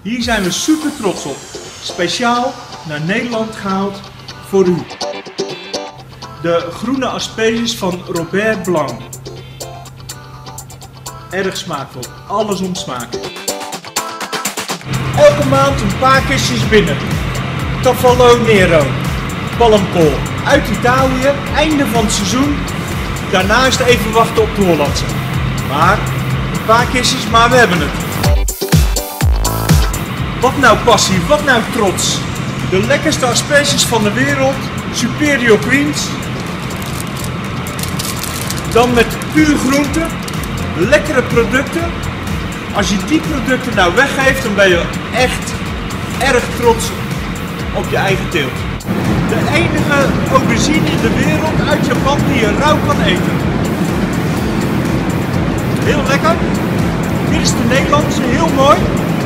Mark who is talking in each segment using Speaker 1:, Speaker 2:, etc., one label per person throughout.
Speaker 1: Hier zijn we super trots op. Speciaal naar Nederland gehaald voor u. De groene asperges van Robert Blanc. Erg smaakvol, alles om smaak. Elke maand een paar kistjes binnen. Tafalo Nero, palmkool uit Italië, einde van het seizoen. Daarna is het even wachten op de Hollandse. Maar een paar kistjes, maar we hebben het. Wat nou passie, wat nou trots. De lekkerste asperges van de wereld, Superior Queens. Dan met puur groente, lekkere producten. Als je die producten nou weggeeft, dan ben je echt erg trots op je eigen teelt. De enige aubergine in de wereld uit Japan die je rauw kan eten. Heel lekker. Dit is de Nederlandse, heel mooi.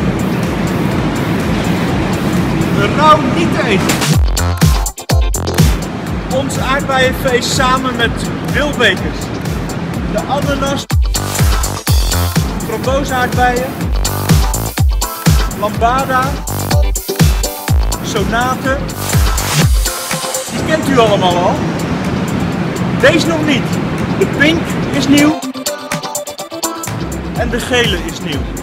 Speaker 1: Rauw niet te eten. Ons aardbeienfeest samen met Wilbekers. De ananas, frambozaardbeien, lambada, sonate. Die kent u allemaal al. Deze nog niet. De pink is nieuw en de gele is nieuw.